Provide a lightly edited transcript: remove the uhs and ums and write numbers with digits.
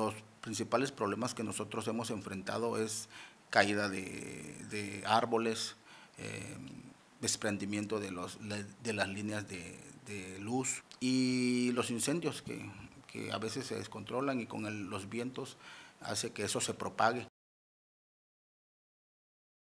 los principales problemas que nosotros hemos enfrentado es caída de árboles, desprendimiento de las líneas de luz y los incendios que a veces se descontrolan y con los vientos hace que eso se propague.